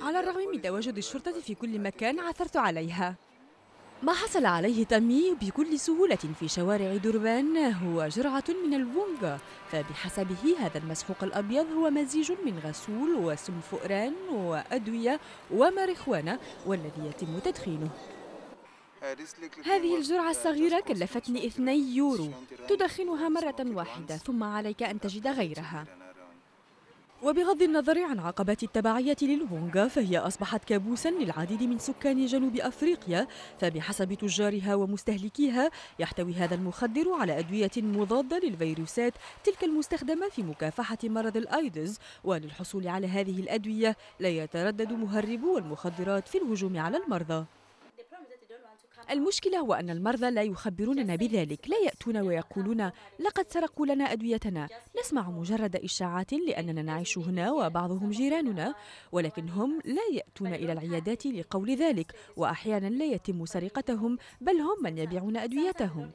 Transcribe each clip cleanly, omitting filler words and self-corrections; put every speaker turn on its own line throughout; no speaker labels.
على الرغم من تواجد الشرطة في كل مكان عثرت عليها. ما حصل عليه تامي بكل سهولة في شوارع دربان هو جرعة من الفونغا، فبحسبه هذا المسحوق الأبيض هو مزيج من غسول وسم فئران وأدوية وماريخوانا والذي يتم تدخينه. هذه الجرعة الصغيرة كلفتني 2 يورو، تدخنها مرة واحدة ثم عليك أن تجد غيرها. وبغض النظر عن عقبات التبعية للفونغا فهي أصبحت كابوساً للعديد من سكان جنوب أفريقيا، فبحسب تجارها ومستهلكيها يحتوي هذا المخدر على أدوية مضادة للفيروسات تلك المستخدمة في مكافحة مرض الأيدز، وللحصول على هذه الأدوية لا يتردد مهربو المخدرات في الهجوم على المرضى. المشكلة هو أن المرضى لا يخبروننا بذلك، لا يأتون ويقولون لقد سرقوا لنا أدويتنا، نسمع مجرد إشاعات لأننا نعيش هنا وبعضهم جيراننا، ولكن هم لا يأتون إلى العيادات لقول ذلك، وأحيانا لا يتم سرقتهم بل هم من يبيعون أدويتهم.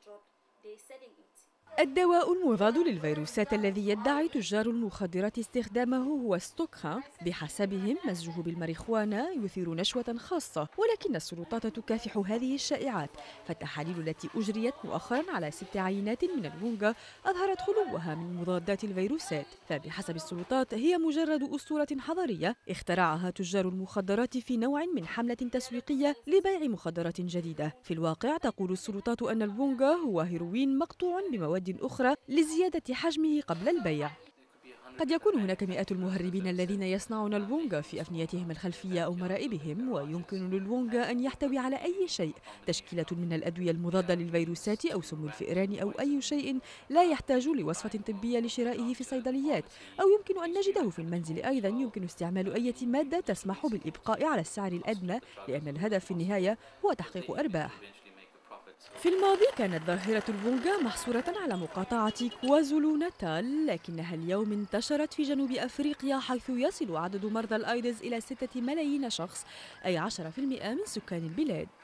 الدواء المضاد للفيروسات الذي يدعي تجار المخدرات استخدامه هو ستوكخا، بحسبهم مزجه بالماريخوانا يثير نشوة خاصة، ولكن السلطات تكافح هذه الشائعات، فالتحاليل التي أجريت مؤخرا على 6 عينات من الفونغا أظهرت خلوها من مضادات الفيروسات، فبحسب السلطات هي مجرد أسطورة حضارية اخترعها تجار المخدرات في نوع من حملة تسويقية لبيع مخدرات جديدة. في الواقع تقول السلطات أن الفونغا هو هيروين مقطوع بمواد أخرى لزيادة حجمه قبل البيع. قد يكون هناك مئات المهربين الذين يصنعون الفونغا في أفنيتهم الخلفية أو مرائبهم، ويمكن للفونغا أن يحتوي على أي شيء، تشكيلة من الأدوية المضادة للفيروسات أو سم الفئران أو أي شيء لا يحتاج لوصفة طبية لشرائه في الصيدليات، أو يمكن أن نجده في المنزل. أيضا يمكن استعمال أي مادة تسمح بالإبقاء على السعر الأدنى، لأن الهدف في النهاية هو تحقيق أرباح. في الماضي كانت ظاهرة الفونغا محصورة على مقاطعة كوازولو ناتال، لكنها اليوم انتشرت في جنوب أفريقيا، حيث يصل عدد مرضى الأيدز إلى 6 ملايين شخص، أي 10% من سكان البلاد.